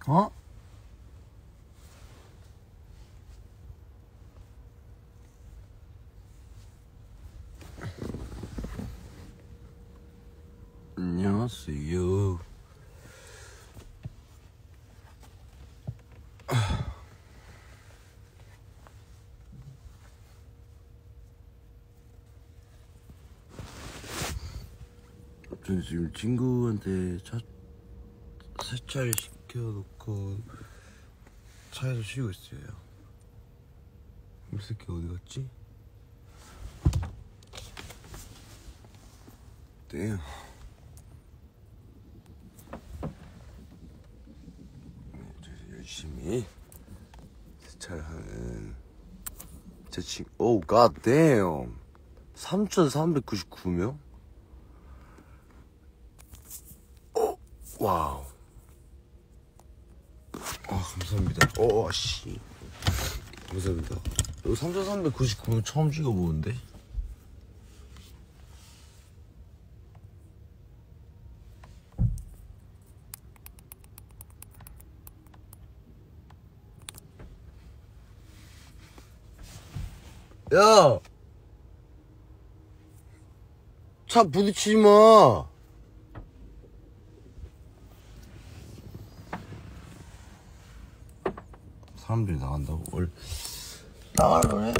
어? 안녕하세요. 저 지금 친구한테 세차를 시켜놓고 차에서 쉬고 있어요. 이 새끼 어디 갔지? 네. 열심히 세차를 하는 제 친구. 오, god damn. 3,399명? 와우. 아, 감사합니다. 씨. 감사합니다. 이거 3,399명 처음 찍어보는데? 야! 차 부딪히지 마! 사람들이 나간다고? 뭘 나가려네?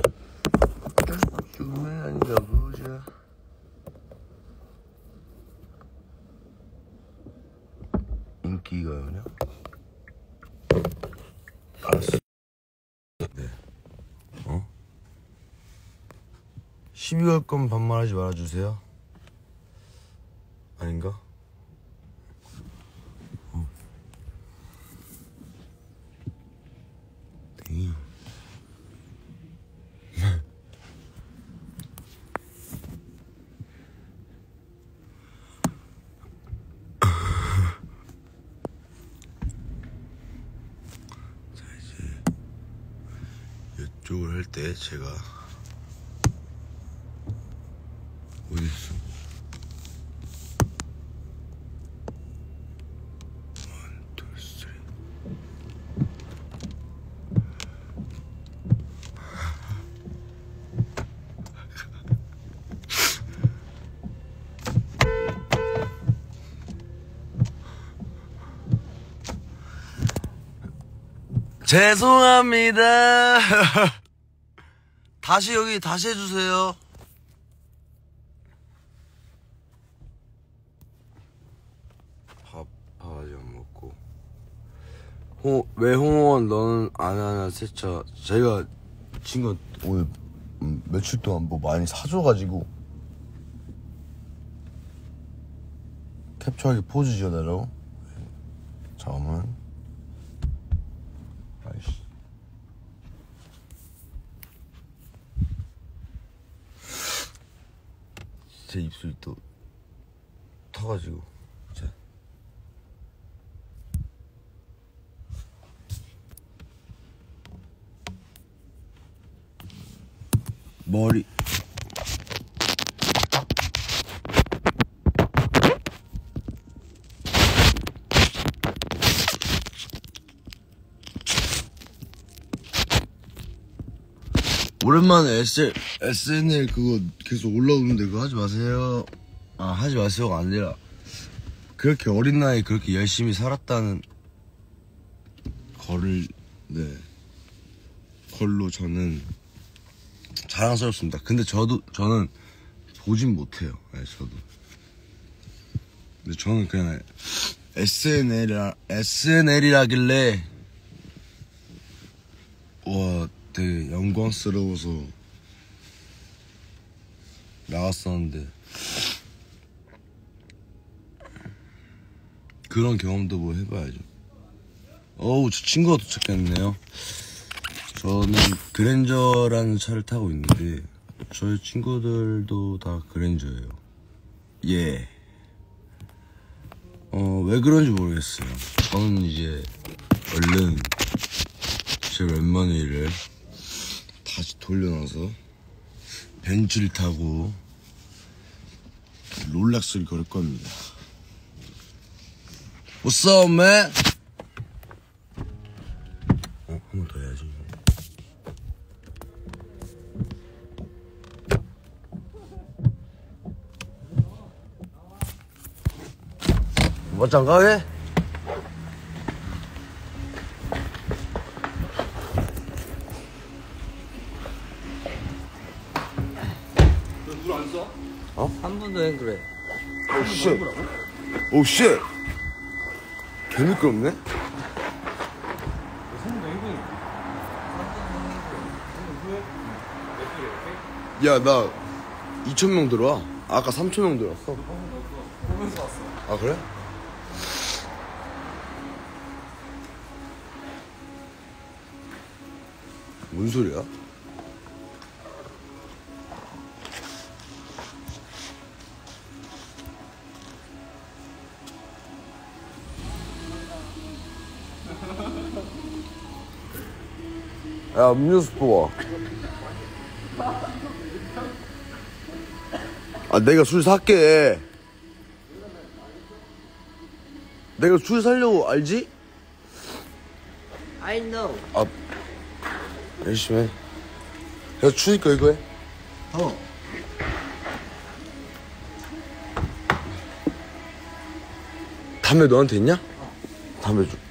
죽으면 아닌가 보자. 인기가 그냥? 알았어. 네. 시비 걸 거면 반말하지 말아주세요. 아닌가? 네. 자, 이제 이쪽을 할 때 제가 어딨어? 원, 투, 쓰리. 죄송합니다. 다시 해주세요. 밥 아직 안 먹고. 왜 홍원 너는 안 하냐 세차. 제가 친구 오늘 며칠 동안 뭐 많이 사줘가지고 캡처하기 포즈 지어달라고. 잠깐만. 아이씨. 제 입술이 또 터가지고. 자. 머리. 오랜만에 SNL 그거 계속 올라오는데 그거 하지 마세요. 하지 마세요가 아니라 그렇게 어린 나이에 그렇게 열심히 살았다는 걸로 저는 자랑스럽습니다. 근데 저는 보진 못해요. 네, 저도. 근데 저는 그냥 SNL이라길래 와 되게 영광스러워서 나왔었는데 그런 경험도 뭐 해봐야죠. 저 친구가 도착했네요. 저는 그랜저라는 차를 타고 있는데 저희 친구들도 다 그랜저예요. 예. 왜 그런지 모르겠어요. 저는 이제 얼른 제 웬머니를 다시 돌려놔서 벤츠를 타고 롤렉스를 걸을 겁니다. What's up, man? 맞짱 가게? 물안 써? 한 분도 해 그래. 오 씨. 오 씨. 개 미끄럽네. 야, 나 2,000명 들어와. 아까 3,000명 들어왔어. 보면서 왔어. 아, 그래? 뭔 소리야? 야, 음료수 뽑아. 아, 내가 술 살게. 내가 술 살려고 알지? I know. 아, 열심히 해. 야, 추니까 이거 해. 담배 너한테 있냐? 담배 줘.